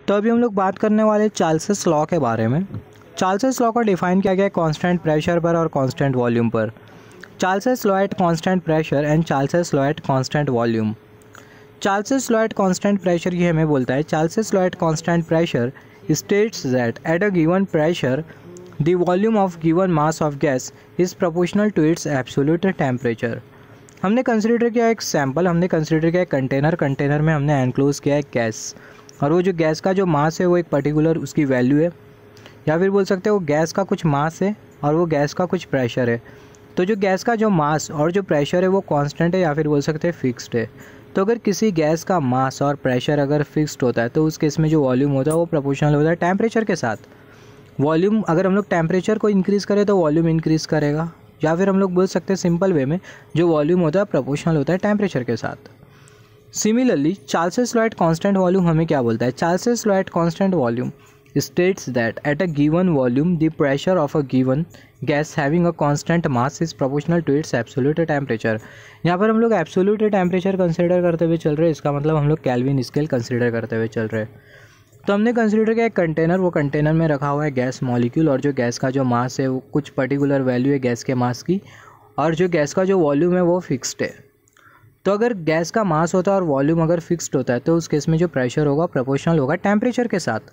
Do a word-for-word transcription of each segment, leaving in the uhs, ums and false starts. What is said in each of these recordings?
तो अभी हम लोग बात करने वाले चार्ल्स लॉ के बारे में। चार्ल्स लॉ को डिफाइन किया गया है कांस्टेंट प्रेशर पर और कांस्टेंट वॉल्यूम पर। Charles law at constant pressure and Charles law at constant volume. Charles law at constant pressure ये हमें बोलता है Charles law at constant pressure states that at a given pressure the volume of given mass of gas is proportional to its absolute temperature. हमने consider किया एक sample, हमने consider किया एक कंटेनर, कंटेनर में हमने एनक्लोज किया है गैस, और वो जो गैस का जो मास है वो एक पर्टिकुलर उसकी वैल्यू है, या फिर बोल सकते हैं वो गैस का कुछ मास है और वो गैस का कुछ प्रेशर है। तो जो गैस का जो मास और जो प्रेशर है वो कांस्टेंट है या फिर बोल सकते हैं फिक्स्ड है। तो अगर किसी गैस का मास और प्रेशर अगर फिक्स्ड होता है तो उस केस में जो वॉल्यूम होता है वो प्रोपोर्शनल होता है टेम्परेचर के साथ। वॉल्यूम अगर हम लोग टेम्परेचर को इंक्रीज़ करें तो वॉल्यूम इंक्रीज़ करेगा, या फिर हम लोग बोल सकते हैं सिंपल वे में जो वॉल्यूम होता है प्रोपोर्शनल होता है टेम्परेचर के साथ। Similarly Charles law at constant volume हमें क्या बोलता है? Charles law at constant volume states that at a given volume the pressure of a given gas having a constant mass is proportional to its absolute temperature। यहाँ पर हम लोग absolute temperature consider करते हुए चल रहे हैं, इसका मतलब हम लोग केल्विन स्केल कंसिडर करते हुए चल रहे हैं। तो हमने कंसिडर किया एक कंटेनर, वो कंटेनर में रखा हुआ है गैस मॉलिक्यूल, और जो गैस का जो मास है वो कुछ पर्टिकुलर वैल्यू है गैस के मास की, और जो गैस का जो वॉल्यूम है वो फिक्स्ड है। तो अगर गैस का मास होता है और वॉल्यूम अगर फिक्स्ड होता है तो उस केस में जो प्रेशर होगा प्रोपोर्शनल होगा टेम्परेचर के साथ।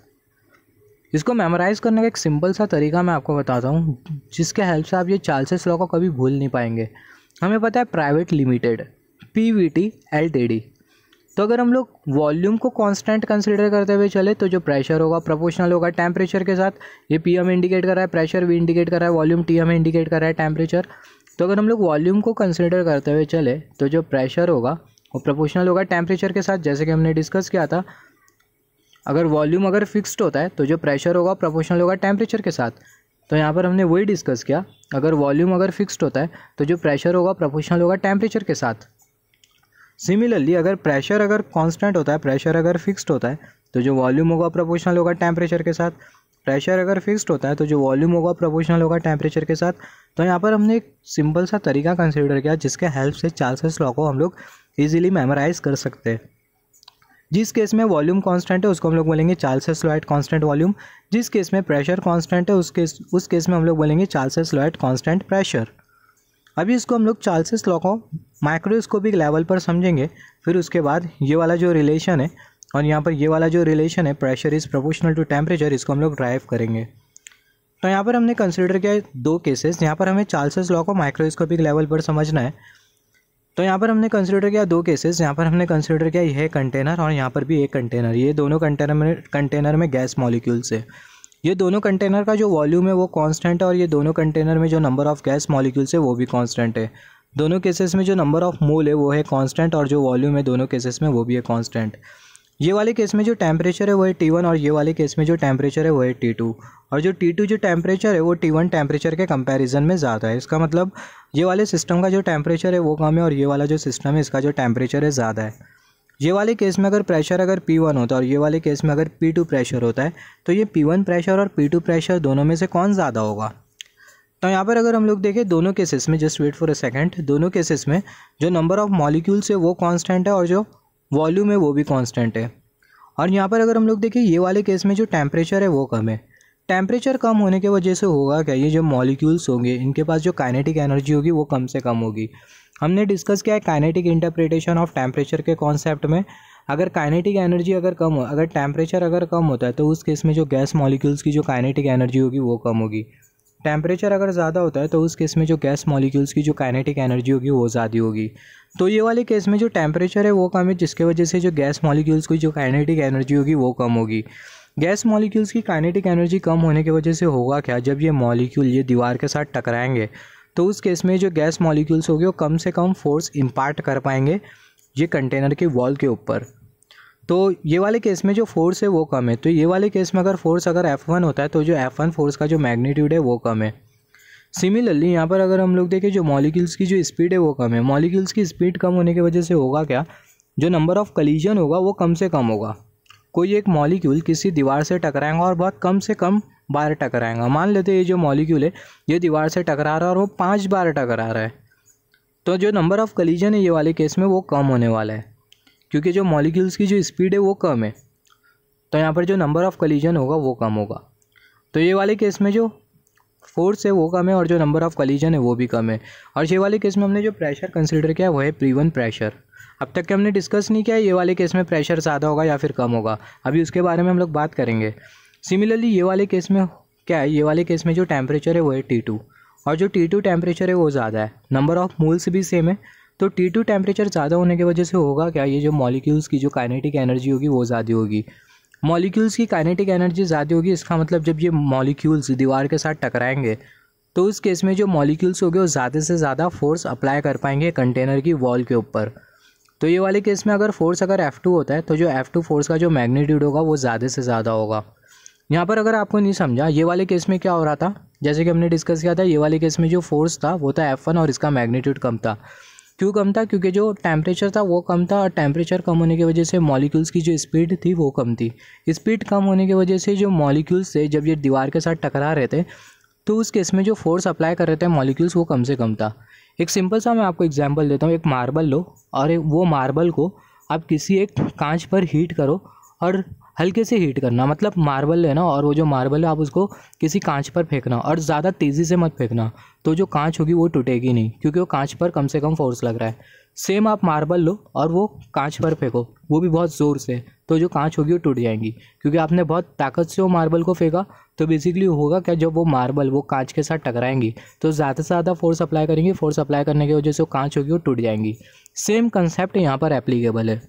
इसको मेमोराइज़ करने का एक सिंपल सा तरीका मैं आपको बताता हूँ, जिसके हेल्प से आप ये चार्ल्स लॉ को कभी भूल नहीं पाएंगे। हमें पता है private limited P V T L T D. तो अगर हम लोग वॉल्यूम को कांस्टेंट कंसीडर करते हुए चले तो जो प्रेशर होगा प्रोपोर्शनल होगा टेम्परेचर के साथ। ये पी हमें इंडिकेट कर रहा है प्रेशर, वी इंडिकेट कर रहा है वॉल्यूम, टी हमें इंडिकेट कर रहा है टेम्परेचर। तो अगर हम लोग वॉल्यूम को कंसिडर करते हुए चले तो जो प्रेशर होगा वो प्रोपोर्शनल होगा टेम्परेचर के साथ, जैसे कि हमने डिस्कस किया था। अगर वॉल्यूम अगर फिक्स्ड होता है तो जो प्रेशर होगा प्रोपोर्शनल होगा टेम्परेचर के साथ। तो यहाँ पर हमने वही डिस्कस किया, अगर वॉल्यूम अगर फिक्स्ड होता है तो जो प्रेशर होगा प्रोपोर्शनल होगा टेम्परेचर के साथ। सिमिलरली अगर प्रेशर अगर कांस्टेंट होता है, प्रेशर अगर फिक्स्ड होता है तो जो वॉल्यूम होगा प्रोपोर्शनल होगा टेम्परेचर के साथ। प्रेशर अगर फिक्स्ड होता है तो जो वॉल्यूम होगा प्रोपोर्शनल होगा टेम्परेचर के साथ। तो यहाँ पर हमने एक सिंपल सा तरीका कंसिडर किया जिसके हेल्प से चार्ल्स लॉ को हम लोग ईजिली मेमोराइज कर सकते हैं। जिस केस में वॉल्यूम कांस्टेंट है उसको हम लोग बोलेंगे Charles law at constant volume. जिस केस में प्रेशर कांस्टेंट है उस केस उस केस में हम लोग बोलेंगे Charles law at constant pressure. अभी इसको हम लोग चार्ल्स लॉ को माइक्रोस्कोपिक लेवल पर समझेंगे, फिर उसके बाद ये वाला जो रिलेशन है और यहाँ पर ये वाला जो रिलेशन है pressure is proportional to temperature, इसको हम लोग ड्राइव करेंगे। तो यहाँ पर हमने कंसिडर किया दो केसेस, यहाँ पर हमें चार्ल्स लॉ को माइक्रोस्कोपिक लेवल पर समझना है। तो यहाँ पर हमने कंसिडर किया दो केसेस, यहाँ पर हमने कंसिडर किया यह कंटेनर और यहाँ पर भी एक कंटेनर। ये दोनों कंटेनर में कंटेनर में गैस मॉलिक्यूल्स है। ये दोनों कंटेनर का जो वॉल्यूम है वो कांस्टेंट है और ये दोनों कंटेनर में जो नंबर ऑफ गैस मॉलिक्यूल्स है वो भी कांस्टेंट है। दोनों केसेस में जो नंबर ऑफ मोल है वो है कांस्टेंट और जो वॉल्यूम है दोनों केसेस में वो भी है कांस्टेंट। ये वाले केस में जो टेम्परेचर है वो है टी वन और ये वाले केस में जो टेम्परेचर है वो है टी टू, और जो टी टू जो टेम्परेचर है वो टी वन टेम्परेचर के कंपैरिजन में ज़्यादा है। इसका मतलब ये वाले सिस्टम का जो टेम्परेचर है वो कम है और ये वाला जो सिस्टम है इसका जो टेम्परेचर है ज़्यादा है। ये वाले केस में अगर प्रेशर अगर पी वन होता है और ये वाले केस में अगर पी टू प्रेशर होता है तो ये पी वन प्रेशर और पी टू प्रेशर दोनों में से कौन ज़्यादा होगा? तो यहाँ पर अगर हम लोग देखें दोनों केसेस में, just wait for a second, दोनों केसेस में जो नंबर ऑफ मॉलिक्यूल्स है वो कांस्टेंट है और जो वॉल्यूम है वो भी कांस्टेंट है। और यहाँ पर अगर हम लोग देखें ये वाले केस में जो टेम्परेचर है वो कम है। टेम्परेचर कम होने की वजह से होगा क्या, ये जो मॉलिक्यूल्स होंगे इनके पास जो काइनेटिक एनर्जी होगी वो कम से कम होगी। हमने डिस्कस किया है काइनेटिक इंटरप्रिटेशन ऑफ टेम्परेचर के कॉन्सेप्ट में। अगर काइनेटिक एनर्जी अगर कम हो, अगर टेम्परेचर अगर कम होता है तो उस केस में जो गैस मॉलिक्यूल्स की जो काइनेटिक एनर्जी होगी वो कम होगी। टेम्परेचर अगर ज़्यादा होता है तो उस केस में जो गैस मॉलिक्यूल्स की जो काइनेटिक एनर्जी होगी वो ज़्यादा होगी। तो ये वाले केस में जो टेम्परेचर है वो कम है, जिसके वजह से जो गैस मॉलिक्यूल्स की जो काइनेटिक एनर्जी होगी वो कम होगी। गैस मॉलिक्यूल्स की काइनेटिक एनर्जी कम होने की वजह से होगा क्या, जब ये मॉलिक्यूल ये दीवार के साथ टकराएंगे तो उस केस में जो गैस मॉलिक्यूल्स होगी वो कम से कम फोर्स इम्पार्ट कर पाएंगे ये कंटेनर के वॉल के ऊपर। तो ये वाले केस में जो फोर्स है वो कम है। तो ये वाले केस में अगर फोर्स अगर एफ वन होता है तो जो एफ वन फोर्स का जो मैग्नीट्यूड है वो कम है। सिमिलरली यहाँ पर अगर हम लोग देखें जो मॉलिक्यूल्स की जो स्पीड है वो कम है। मॉलिक्यूल्स की स्पीड कम होने की वजह से होगा क्या, जो नंबर ऑफ कलीजन होगा वो कम से कम होगा। कोई एक मॉलिक्यूल किसी दीवार से टकराएगा और बहुत कम से कम बार टकराएगा। मान लेते हैं ये जो मॉलिक्यूल है ये दीवार से टकरा रहा है और वो पाँच बार टकरा रहा है, तो जो नंबर ऑफ कलीजन है ये वाले केस में वो कम होने वाला है, क्योंकि जो मॉलिक्यूल्स की जो स्पीड है वो कम है। तो यहाँ पर जो नंबर ऑफ़ कलीजन होगा वो कम होगा। तो ये वाले केस में जो फोर्स है वो कम है और जो नंबर ऑफ़ कलीजन है वो भी कम है। और ये वाले केस में हमने जो प्रेशर कंसिडर किया वो है पी वन प्रेशर। अब तक के हमने डिस्कस नहीं किया ये वाले केस में प्रेशर ज़्यादा होगा या फिर कम होगा, अभी उसके बारे में हम लोग बात करेंगे। सिमिलरली ये वाले केस में क्या है, ये वाले केस में जो टेम्परेचर है वो है टी टू और जो टी टू टेम्परेचर है वो ज़्यादा है, नंबर ऑफ़ मोल्स भी सेम है। तो टी टू टेम्परेचर ज़्यादा होने की वजह से होगा क्या, ये जो मॉलिक्यूल्स की जो काइनेटिक एनर्जी होगी वो ज़्यादा होगी। मॉलिक्यूल्स की काइनेटिक एनर्जी ज़्यादा होगी, इसका मतलब जब ये मॉलिक्यूल्स दीवार के साथ टकराएंगे तो उस केस में जो मॉलिक्यूल्स होंगे वो ज़्यादा से ज़्यादा फोर्स अप्लाई कर पाएंगे कंटेनर की वॉल के ऊपर। तो ये वाले केस में अगर फोर्स अगर एफ़ टू होता है तो जो एफ़ टू फोर्स का जो मैग्नीट्यूड होगा वो ज़्यादा से ज़्यादा होगा। यहाँ पर अगर आपको नहीं समझा, ये वाले केस में क्या हो रहा था, जैसे कि हमने डिस्कस किया था, ये वाले केस में जो फोर्स था वो था एफ़ वन और इसका मैग्नीट्यूड कम था। क्यों कम था, क्योंकि जो टेम्परेचर था वो कम था और टेम्परेचर कम होने की वजह से मॉलिक्यूल्स की जो स्पीड थी वो कम थी। स्पीड कम होने की वजह से जो मॉलिक्यूल्स थे जब ये दीवार के साथ टकरा रहे थे तो उस केस में जो फोर्स अप्लाई कर रहे थे मॉलिक्यूल्स वो कम से कम था। एक सिंपल सा मैं आपको एग्जांपल देता हूँ, एक मार्बल लो और एक वो मार्बल को आप किसी एक कांच पर हीट करो और हल्के से हीट करना, मतलब मार्बल लेना और वो जो मार्बल है आप उसको किसी कांच पर फेंकना और ज़्यादा तेज़ी से मत फेंकना, तो जो कांच होगी वो टूटेगी नहीं क्योंकि वो कांच पर कम से कम फोर्स लग रहा है। सेम आप मार्बल लो और वो कांच पर फेंको, वो भी बहुत ज़ोर से, तो जो कांच होगी वो टूट जाएंगी क्योंकि आपने बहुत ताकत से वो मार्बल को फेंका। तो बेसिकली होगा क्या, जब वो मार्बल वो कांच के साथ टकराएंगी तो ज़्यादा से ज़्यादा फोर्स अप्लाई करेंगी, फोर्स अप्लाई करने की वजह से वो कांच होगी वो टूट जाएंगी। सेम कंसेप्ट यहाँ पर एप्लीकेबल है।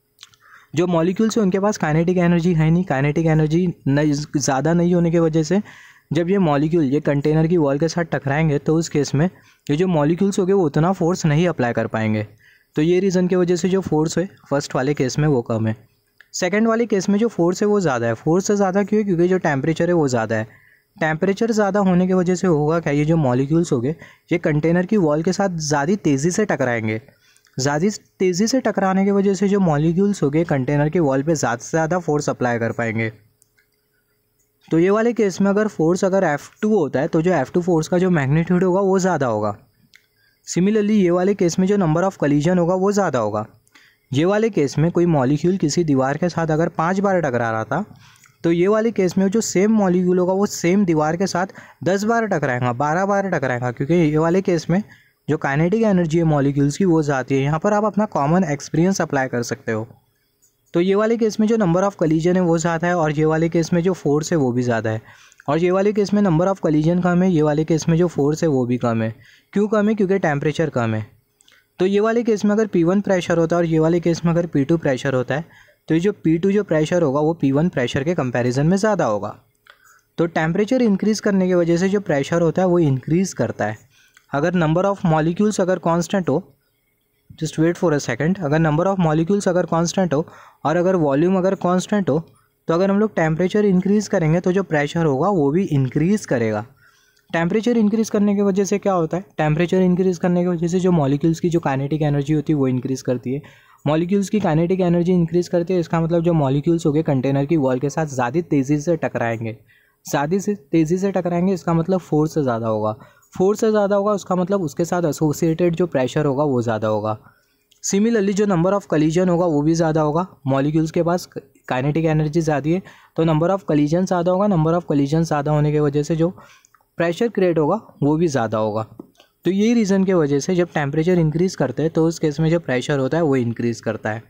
जो मॉलिक्यूल्स हैं उनके पास काइनेटिक एनर्जी है नहीं, काइनेटिक एनर्जी ज़्यादा नहीं होने की वजह से जब ये मॉलिक्यूल ये कंटेनर की वॉल के साथ टकराएंगे तो उस केस में ये जो मॉलिक्यूल्स होंगे वो उतना फोर्स नहीं अप्लाई कर पाएंगे। तो ये रीज़न की वजह से जो फोर्स है फर्स्ट वाले केस में वो कम है। सेकंड वाले केस में जो फोर्स है वो ज़्यादा है। फोर्स से ज़्यादा क्यों है, क्योंकि जो टेम्परेचर है वो ज़्यादा है। टेम्परेचर ज़्यादा होने की वजह से होगा क्या, ये जो मॉलिक्यूल्स होंगे ये कंटेनर की वॉल के साथ ज़्यादा तेज़ी से टकराएंगे। ज़्यादा तेज़ी से टकराने की वजह से जो मॉलिक्यूल्स होंगे कंटेनर की वॉल पे ज़्यादा से ज़्यादा फोर्स अप्लाई कर पाएंगे। तो ये वाले केस में अगर फोर्स अगर एफ़ टू होता है तो जो एफ़ टू फोर्स का जो मैग्नीट्यूड होगा वो ज़्यादा होगा। सिमिलरली ये वाले केस में जो नंबर ऑफ़ कलीजन होगा वो ज़्यादा होगा। ये वाले केस में कोई मॉलिक्यूल किसी दीवार के साथ अगर पाँच बार टकरा रहा था तो ये वाले केस में जो सेम मॉलिक्यूल होगा वो सेम दीवार के साथ दस बार टकराएगा, बारह बार टकराएगा, क्योंकि ये वाले केस में जो काइनेटिक एनर्जी है मॉलिक्यूल्स की वो ज़्यादा है। यहाँ पर आप अपना कॉमन एक्सपीरियंस अप्लाई कर सकते हो। तो ये वाले केस में जो नंबर ऑफ़ कलीजन है वो ज़्यादा है और ये वाले केस में जो फोर्स है वो भी ज़्यादा है। और ये वाले केस में नंबर ऑफ़ कलीजन कम है, ये वाले केस में जो फोर्स है वो भी कम है। क्यों कम है, क्योंकि टेम्परेचर कम है। तो ये वाले केस में अगर पी वन प्रेशर होता है और ये वाले केस में अगर पी टू प्रेशर होता है तो ये जो पी टू जो प्रेशर होगा वो पी वन प्रेशर के कंपैरिजन में ज़्यादा होगा। तो टेम्परेचर इंक्रीज़ करने की वजह से जो प्रेशर होता है वो इंक्रीज़ करता है। अगर नंबर ऑफ़ मॉलिक्यूल्स अगर कांस्टेंट हो, just wait for a second, अगर नंबर ऑफ़ मॉलिक्यूल्स अगर कांस्टेंट हो और अगर वॉल्यूम अगर कांस्टेंट हो तो अगर हम लोग टेम्परेचर इंक्रीज़ करेंगे तो जो प्रेशर होगा वो भी इंक्रीज़ करेगा। टेम्परेचर इंक्रीज़ करने की वजह से क्या होता है, टेम्परेचर इंक्रीज़ करने की वजह से जो मॉलिक्यूल्स की जो काइनेटिक एनर्जी होती है वो इंक्रीज़ करती है। मॉलिक्यूल्स की काइनेटिक एनर्जी इंक्रीज़ करती है, इसका मतलब जो मॉलिक्यूल्स हो गए कंटेनर की वॉल के साथ ज़्यादा तेज़ी से टकराएंगे। ज़्यादा से तेज़ी से टकराएंगे इसका मतलब फोर्स से ज़्यादा होगा। फोर्स से ज़्यादा होगा उसका मतलब उसके साथ एसोसिएटेड जो प्रेशर होगा वो ज़्यादा होगा। सिमिलरली जो नंबर ऑफ़ कलीजन होगा वो भी ज़्यादा होगा। मॉलिक्यूल्स के पास काइनेटिक एनर्जी ज़्यादा है तो नंबर ऑफ़ कलीजन ज़्यादा होगा। नंबर ऑफ़ कलीजन ज़्यादा होने की वजह से जो प्रेशर क्रिएट होगा वो भी ज़्यादा होगा। तो यही रीज़न की वजह से जब टेम्परेचर इंक्रीज़ करते हैं तो उस केस में जो प्रेशर होता है वो इंक्रीज़ करता है।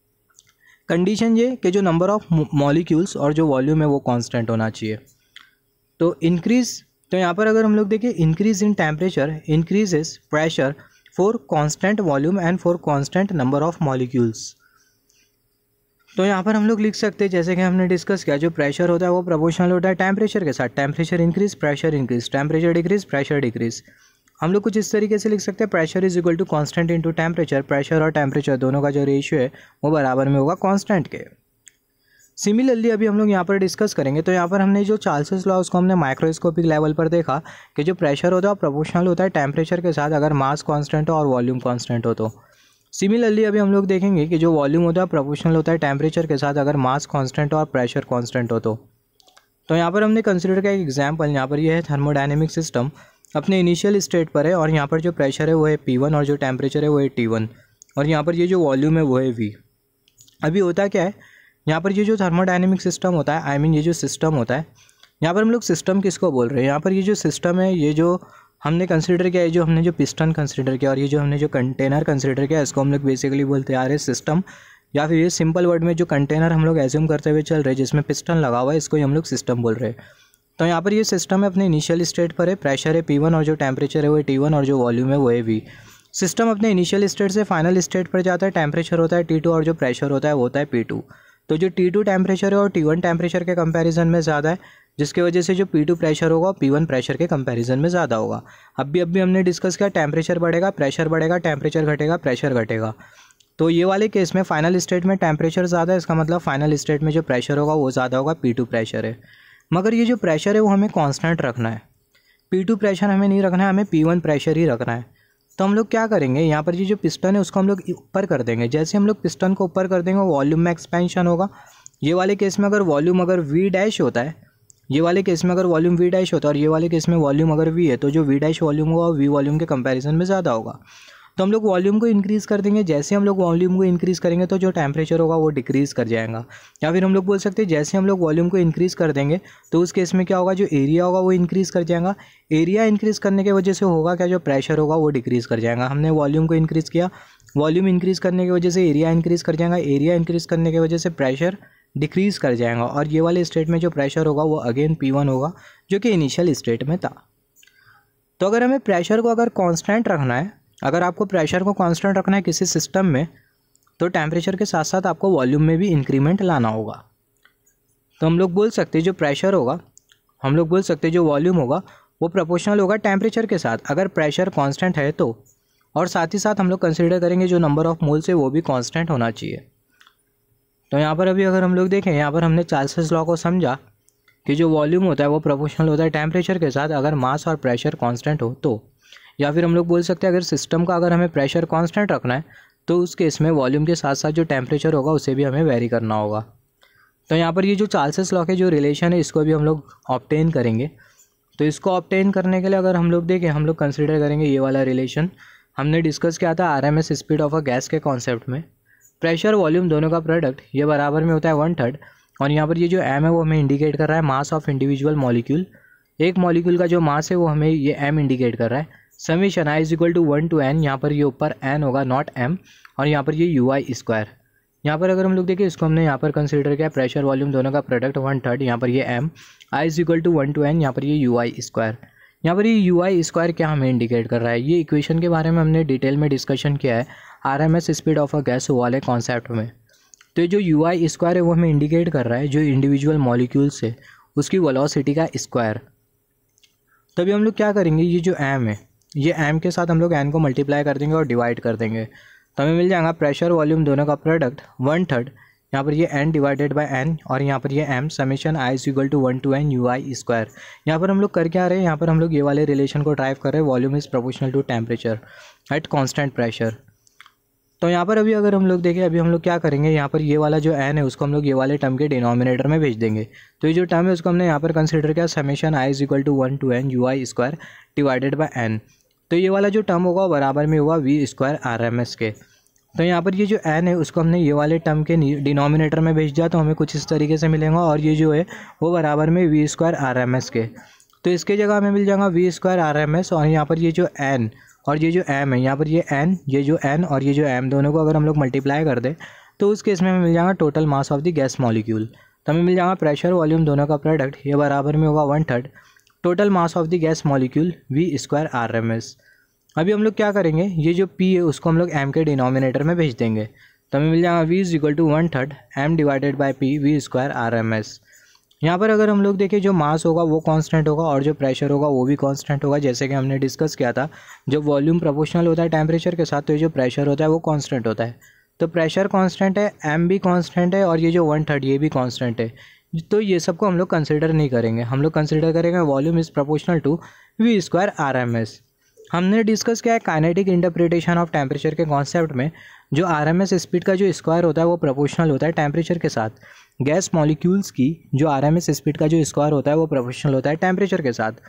कंडीशन ये कि जो नंबर ऑफ़ मॉलिक्यूल्स और जो वॉल्यूम है वो कांस्टेंट होना चाहिए। तो इंक्रीज़, तो यहाँ पर अगर हम लोग देखें increase in temperature increases pressure for constant volume and for constant number of molecules. तो यहाँ पर हम लोग लिख सकते हैं जैसे कि हमने डिस्कस किया, जो प्रेशर होता है वो प्रोपोर्शनल होता है टेम्परेचर के साथ। Temperature increase pressure increase, temperature decrease pressure decrease. हम लोग कुछ इस तरीके से लिख सकते हैं, pressure is equal to constant into temperature. Pressure और टेम्परेचर दोनों का जो रेशियो है वो बराबर में होगा कांस्टेंट के। सिमिलरली अभी हम लोग यहाँ पर डिस्कस करेंगे, तो यहाँ पर हमने जो चार्ल्स लॉ उसको हमने माइक्रोस्कोपिक लेवल पर देखा कि जो प्रेशर होता है प्रोपोर्शनल होता है टेम्परेचर के साथ अगर मास कांस्टेंट हो और वॉल्यूम कांस्टेंट हो तो। सिमिलरली अभी हम लोग देखेंगे कि जो वॉल्यूम होता है प्रोपोर्शनल होता है टेम्परेचर के साथ अगर मास कांस्टेंट हो और प्रेशर कांस्टेंट हो तो। तो यहाँ पर हमने कंसिडर किया एक एग्जांपल, यहाँ पर यह है थर्मोडायनेमिक सिस्टम अपने इनिशियल स्टेट पर है और यहाँ पर जो प्रेशर है वो है पी वन और जो टेम्परेचर है वो है टी वन और यहाँ पर ये जो वॉल्यूम है वो है वी। अभी होता क्या है यहाँ पर ये जो थर्मोडायनेमिक सिस्टम होता है, आई मीन ये जो सिस्टम होता है, यहाँ पर हम लोग सिस्टम किसको बोल रहे हैं, यहाँ पर ये जो सिस्टम है, ये जो हमने कंसिडर किया है, जो हमने जो पिस्टन कंसिडर किया और ये जो हमने जो कंटेनर कंसिडर किया, इसको हम लोग बेसिकली बोलते आ रहे सिस्टम, या फिर ये सिंपल वर्ड में जो कंटेनर हम लोग एज्यूम करते हुए चल रहे हैं जिसमें पिस्टन लगा हुआ है, इसको ही हम लोग सिस्टम बोल रहे हैं। तो यहाँ पर ये सिस्टम है अपने इनिशियल स्टेट पर है, प्रेशर है पी वन और जो टेम्परेचर है वो टी वन और जो वॉल्यूम है वो है वी। सिस्टम अपने इनिशियल स्टेट से फाइनल स्टेट पर जाता है, टेम्परेचर होता है टी टू और जो प्रेशर होता है वो होता है पी टू। तो जो टी टू टेम्परेचर है और टी वन टेम्परेचर के कंपैरिजन में ज़्यादा है, जिसकी वजह से जो पी टू प्रेशर होगा पी वन प्रेशर के कंपैरिजन में ज़्यादा होगा। अब भी अभी हमने डिस्कस किया टेम्परेचर बढ़ेगा, प्रेशर बढ़ेगा, टेम्परेचर घटेगा, प्रेशर घटेगा। तो ये वाले केस में फाइनल स्टेट में टेम्परेचर ज़्यादा है, इसका मतलब फाइनल स्टेट में जो प्रेशर होगा वो ज़्यादा होगा, पी टू प्रेशर है। मगर ये जो प्रेशर है वो हमें कांस्टेंट रखना है, पी टू प्रेशर हमें नहीं रखना है, हमें पी वन प्रेशर ही रखना है। तो हम लोग क्या करेंगे, यहाँ पर ये जो पिस्टन है उसको हम लोग ऊपर कर देंगे। जैसे हम लोग पिस्टन को ऊपर कर देंगे वॉल्यूम में एक्सपेंशन होगा। ये वाले केस में अगर वॉल्यूम अगर वी डैश होता है, ये वाले केस में अगर वॉल्यूम वी डैश होता है और ये वाले केस में वॉल्यूम अगर वी है, तो जो वी डैश वॉल्यूम होगा वी वॉल्यूम के कंपैरिजन में ज़्यादा होगा। तो हम लोग वॉल्यूम को इंक्रीज़ कर देंगे। जैसे हम लोग वॉल्यूम को इंक्रीज़ करेंगे तो जो टेम्परेचर होगा वो डिक्रीज़ कर जाएगा। या फिर हम लोग बोल सकते हैं जैसे हम लोग वॉल्यूम को इंक्रीज़ कर देंगे तो उस केस में क्या होगा, जो एरिया होगा वो इंक्रीज़ कर जाएगा। एरिया इंक्रीज़ करने की वजह से होगा क्या, जो प्रेशर होगा वो डिक्रीज़ कर जाएगा। हमने वॉल्यूम को इंक्रीज़ किया, वॉल्यूम इंक्रीज़ करने की वजह से एरिया इंक्रीज़ कर जाएगा, एरिया इंक्रीज़ करने की वजह से प्रेशर डिक्रीज़ कर जाएगा। और ये वाले स्टेट में जो प्रेशर होगा वो अगेन पी वन होगा जो कि इनिशियल स्टेट में था। तो अगर हमें प्रेशर को अगर कांस्टेंट रखना है, अगर आपको प्रेशर को कांस्टेंट रखना है किसी सिस्टम में, तो टेम्परेचर के साथ साथ आपको वॉल्यूम में भी इंक्रीमेंट लाना होगा। तो हम लोग बोल सकते हैं जो प्रेशर होगा, हम लोग बोल सकते हैं जो वॉल्यूम होगा वो प्रोपोर्शनल होगा टेम्परेचर के साथ, अगर प्रेशर कांस्टेंट है तो। और साथ ही साथ हम लोग कंसिडर करेंगे जो नंबर ऑफ मोल्स है वो भी कांस्टेंट होना चाहिए। तो यहाँ पर अभी अगर हम लोग देखें, यहाँ पर हमने चार्ल्स लॉ को समझा कि जो वॉल्यूम होता है वो प्रोपोर्शनल होता है टेम्परेचर के साथ, अगर मास और प्रेशर कांस्टेंट हो तो। या फिर हम लोग बोल सकते हैं अगर सिस्टम का अगर हमें प्रेशर कांस्टेंट रखना है तो उस केस में वॉल्यूम के साथ साथ जो टेम्परेचर होगा उसे भी हमें वेरी करना होगा। तो यहाँ पर ये जो चार्ल्स लॉ के जो रिलेशन है इसको भी हम लोग ऑब्टेन करेंगे। तो इसको ऑब्टेन करने के लिए अगर हम लोग देखें, हम लोग कंसिडर करेंगे ये वाला रिलेशन हमने डिस्कस किया था R M S speed of a gas के कॉन्सेप्ट में। प्रेशर वॉल्यूम दोनों का प्रोडक्ट ये बराबर में होता है वन थर्ड, और यहाँ पर ये जो एम है वो हमें इंडिकेट कर रहा है मास ऑफ इंडिविजुअल मॉलिक्यूल। एक मॉलिक्यूल का जो मास है वो हमें ये एम इंडिकेट कर रहा है। Summation I is equal to one to N, यहाँ पर ये ऊपर एन होगा नॉट एम, और यहाँ पर ये यू आई स्क्वायर। यहाँ पर अगर हम लोग देखें इसको हमने यहाँ पर कंसिडर किया प्रेशर वॉल्यूम दोनों का प्रोडक्ट वन थर्ड, यहाँ पर ये M, I is equal to one to N, यहाँ पर ये यू आई स्क्वायर। यहाँ पर ये यू आई स्क्वायर क्या हमें इंडिकेट कर रहा है, ये इक्वेशन के बारे में हमने डिटेल में डिस्कशन किया है R M S speed of a gas वाले कॉन्सेप्ट में। तो ये जो यू आई स्क्वायर है वो हमें इंडिकेट कर रहा है जो इंडिविजुअल मॉलिक्यूल्स है उसकी वेलोसिटी का स्क्वायर। तभी हम लोग क्या करेंगे, ये जो एम है ये एम के साथ हम लोग एन को मल्टीप्लाई कर देंगे और डिवाइड कर देंगे, तो हमें मिल जाएगा प्रेशर वॉल्यूम दोनों का प्रोडक्ट वन थर्ड, यहाँ पर ये एन डिवाइडेड बाय एन, और यहाँ पर ये M summation I is equal to one to N U I square. यहाँ पर हम लोग कर क्या रहे हैं, यहाँ पर हम लोग ये वाले रिलेशन को ड्राइव कर रहे हैं, volume is proportional to temperature at constant pressure. तो यहाँ पर अभी अगर हम लोग देखें, अभी हम लोग क्या करेंगे, यहाँ पर ये वाला जो एन है उसको हम लोग ये वाले टर्म के डिनोमिनेटर में भेज देंगे। तो ये जो टर्म है उसको हमने यहाँ पर कंसिडर किया summation I is equal to one to N U I square divided by N. तो ये वाला जो टर्म होगा बराबर में होगा V square R M S के। तो यहाँ पर ये जो एन है उसको हमने ये वाले टर्म के डिनोमिनेटर में भेज दिया, तो हमें कुछ इस तरीके से मिलेगा, और ये जो है वो बराबर में V square R M S के। तो इसके जगह हमें मिल जाएगा V square R M S, और यहाँ पर ये जो एन और ये जो एम है, यहाँ पर ये एन, ये जो एन और ये जो एम दोनों को अगर हम लोग मल्टीप्लाई कर दें तो उस केस में हमें मिल जाएगा total mass of the gas molecule. तो हमें मिल जाएगा प्रेशर वॉल्यूम दोनों का प्रोडक्ट ये बराबर में होगा one third total mass of the gas molecule V square R M S. अभी हम लोग क्या करेंगे, ये जो P है उसको हम लोग M के डिनोमिनेटर में भेज देंगे, तो हमें मिल जाएगा V is equal to one third M divided by P V square R M S. यहाँ पर अगर हम लोग देखें जो मास होगा वो कांस्टेंट होगा और जो प्रेशर होगा वो भी कांस्टेंट होगा, जैसे कि हमने डिस्कस किया था जब वॉल्यूम प्रोपोर्शनल होता है टेम्परेचर के साथ तो ये जो प्रेशर होता है वो कांस्टेंट होता है। तो प्रेशर कांस्टेंट है, एम भी कांस्टेंट है, और ये जो वन थर्ड ये भी कांस्टेंट है। तो ये सबको हम लोग कंसिडर नहीं करेंगे, हम लोग कंसिडर करेंगे volume is proportional to V square R M S. हमने डिस्कस किया है काइनेटिक इंटरप्रिटेशन ऑफ टेम्परेचर के कॉन्सेप्ट में जो आरएमएस स्पीड का जो स्क्वायर होता है वो प्रोपोर्शनल होता है टेम्परेचर के साथ। गैस मॉलिक्यूल्स की जो आरएमएस स्पीड का जो स्क्वायर होता है वो प्रोपोर्शनल होता है टेम्परेचर के साथ।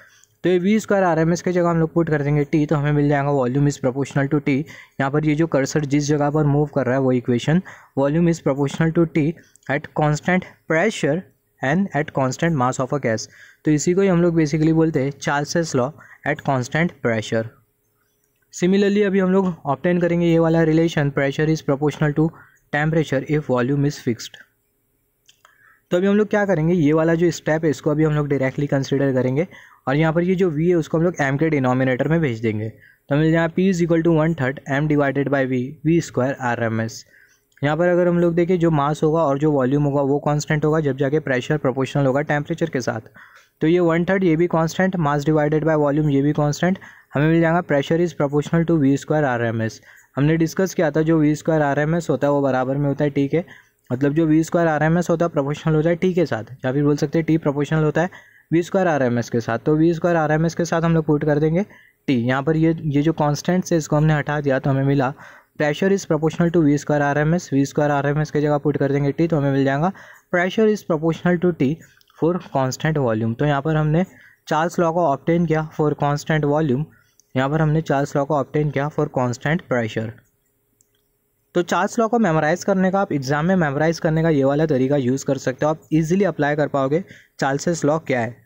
तो ये V square R M S की जगह हम लोग पुट कर देंगे टी, तो हमें मिल जाएगा volume is proportional to T. यहाँ पर ये जो कर्सर जिस जगह पर मूव कर रहा है वो equation, volume is proportional to T at constant pressure and at constant mass of a gas. तो इसी को ही हम लोग बेसिकली बोलते हैं Charles law at constant pressure. Similarly अभी हम लोग ऑब्टेन करेंगे ये वाला relation, pressure is proportional to temperature if volume is fixed. तो अभी हम लोग क्या करेंगे, ये वाला जो स्टेप है इसको अभी हम लोग डायरेक्टली कंसिडर करेंगे और यहाँ पर ये जो v है उसको हम लोग m के डिनोमिनेटर में भेज देंगे। तो मिल जाए p is equal to one third M divided by V V square R M S. यहाँ पर अगर हम लोग देखें जो मास होगा और जो वॉल्यूम होगा वो कांस्टेंट होगा जब जाके प्रेशर प्रोपोर्शनल होगा टेम्परेचर के साथ। तो ये वन थर्ड ये भी constant, mass divided by volume ये भी कांस्टेंट, हमें मिल जाएगा pressure is proportional to V square R M S. हमने डिस्कस किया था जो V square R M S होता है वो बराबर में होता है टी के, मतलब जो V square R M S होता है प्रोपोर्शनल होता है टी के साथ, या फिर बोल सकते हैं टी प्रोपोर्शनल होता है V square R M S के साथ। तो V square R M S के साथ हम लोग पुट कर देंगे टी। यहाँ पर ये ये जो कांस्टेंट है इसको हमने हटा दिया तो हमें मिला pressure is proportional to V square R M S. V square R M S की जगह पुट कर देंगे टी, तो हमें मिल जाएगा pressure is proportional to T for constant volume. तो यहाँ पर हमने चार्ल्स लॉ को ऑब्टेन किया फॉर कांस्टेंट वॉल्यूम, यहाँ पर हमने चार्ल्स लॉ को ऑब्टेन किया फॉर कांस्टेंट प्रेशर। तो चार्ल्स लॉ को मेमोराइज करने का, आप एग्जाम में मेमोराइज करने का ये वाला तरीका यूज़ कर सकते हो, आप इजीली अप्लाई कर पाओगे चार्ल्स लॉ क्या है।